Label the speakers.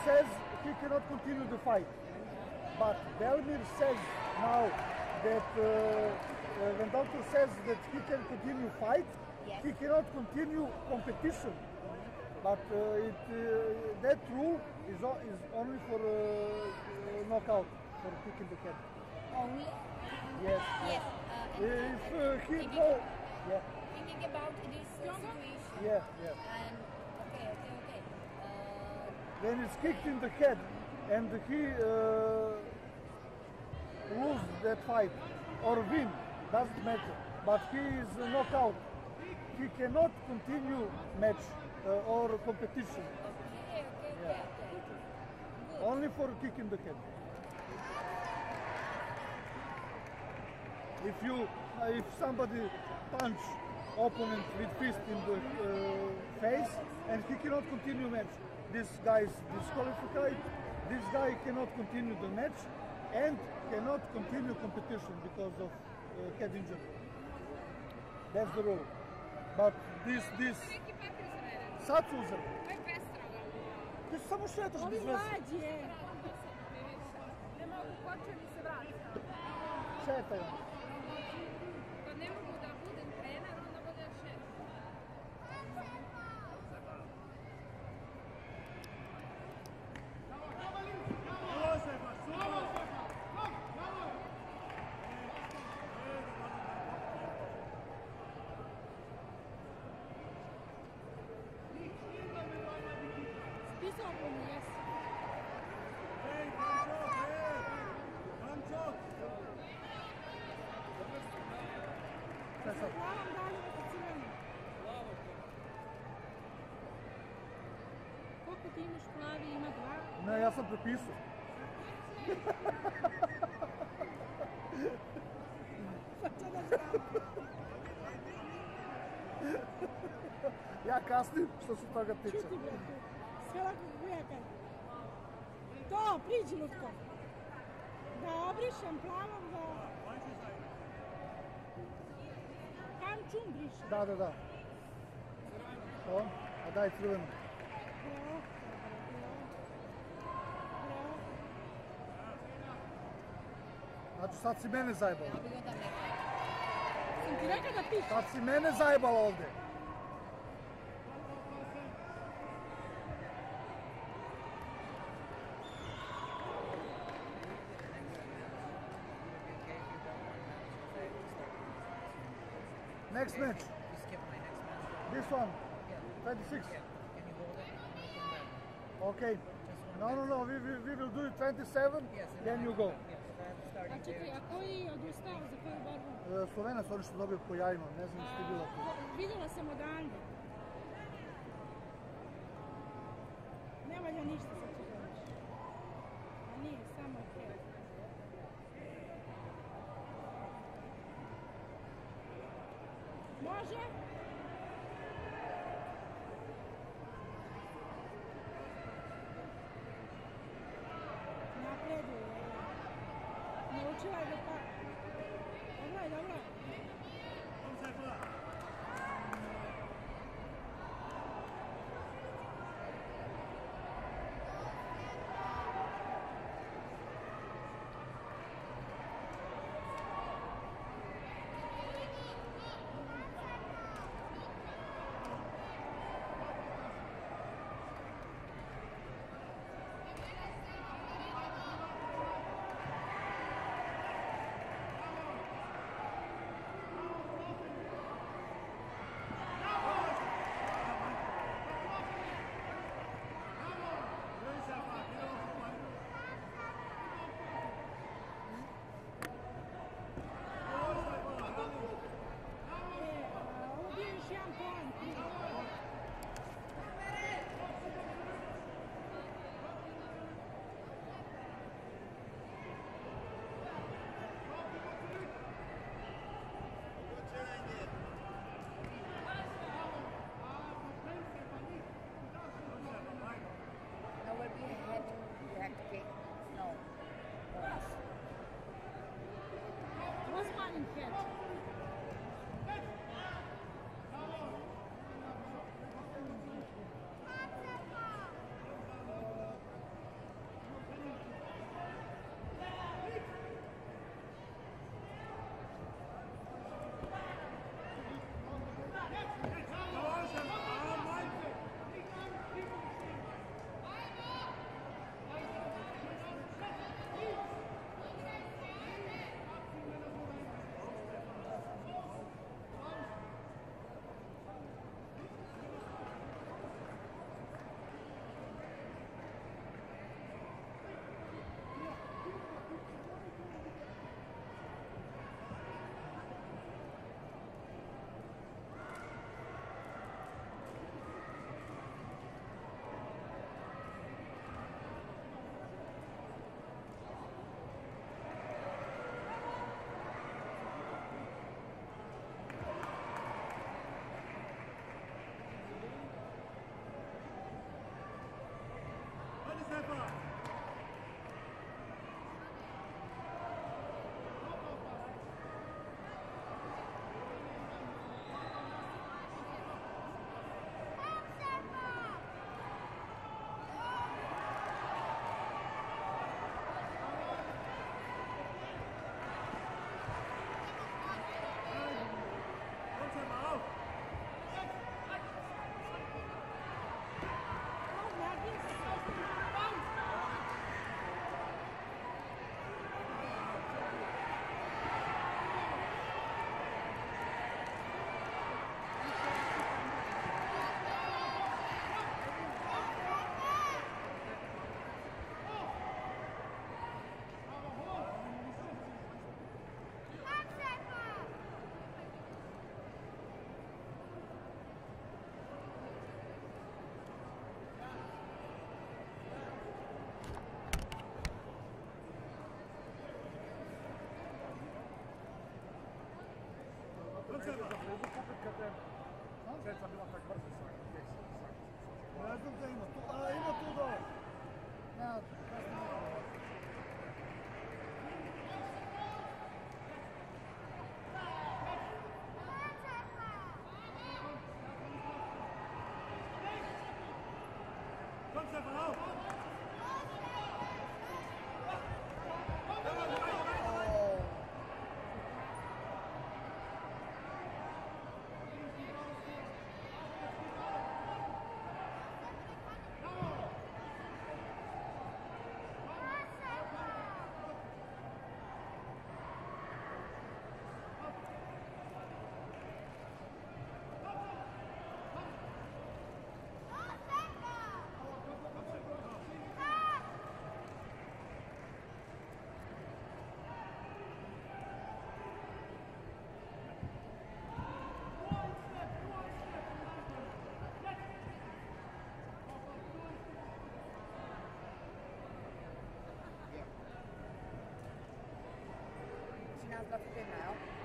Speaker 1: says he cannot continue the fight. But Belmir says now that when doctor says that he can continue fight,
Speaker 2: Yes.
Speaker 1: he cannot continue competition. But that rule is only for knockout, for kicking the head.
Speaker 2: Only?
Speaker 1: Yes.
Speaker 2: Yes.
Speaker 1: If he
Speaker 2: thinking,
Speaker 1: go, yeah,
Speaker 2: thinking about this situation.
Speaker 1: yeah.
Speaker 2: And okay.
Speaker 1: When it's kicked in the head and he lose that fight or win, doesn't matter. But he is knockout. He cannot continue match or competition.
Speaker 2: Okay. Good.
Speaker 1: Only for kick in the head. If somebody punch opponent with fist in the face and he cannot continue match, this guy is disqualified. This guy cannot continue the match and cannot continue competition because of head injury. That's the rule. But this
Speaker 3: Neki papir za mene.
Speaker 1: sad su uzeli.
Speaker 3: To je pestroga.
Speaker 1: Ti samo šetaš
Speaker 4: Ovi
Speaker 1: bez veze.
Speaker 4: mlađi je.
Speaker 3: Ne mogu koče ni se vrati.
Speaker 1: Šetaj on.
Speaker 3: Kad ne mogu da budem trener, onda bude šef.
Speaker 4: Spisao po mu, jesu.
Speaker 1: Šta sad?
Speaker 4: Plavom dalje oko crveni. Koliko ti imaš plavi, ima dva?
Speaker 1: Ne, ja sam prepisao.
Speaker 4: Pa to da znam.
Speaker 1: Ja kasnim što se toga tiče.
Speaker 4: Čuti bre tu. Sve lako bujaka. To, priđi Lutko. Da obrišem plavom, da... Kam čum brišem.
Speaker 1: Da. O, a daj crvenu.
Speaker 4: Bravo.
Speaker 1: Znači sad si mene zajebala.
Speaker 2: Ja bih ga da rekla.
Speaker 4: Sam ti rekao da pišeš.
Speaker 1: Sad si mene zajebala ovdje. Next match.
Speaker 5: You skip my next match.
Speaker 1: This one.
Speaker 5: Yeah.
Speaker 1: 26.
Speaker 5: Yeah. Can you hold it?
Speaker 1: Okay. No. We will do it 27.
Speaker 5: Yes.
Speaker 1: Then you go.
Speaker 5: Yes. I have to start
Speaker 4: A čekaj, a koji je odustao za koju borbu?
Speaker 1: Slovenac, oni što dobio po jajima. Ne znam što je bilo tu.
Speaker 4: Vidjela sam odande. Ne valja ništa sad ću gledaš. A nije, samo okej. Može? Napreduje. Naučila je da pa... Dobro je.
Speaker 6: Ceca bila tak brzo
Speaker 1: Ne znam da ima. Ima tu dole. Ne,
Speaker 7: She knows about the female.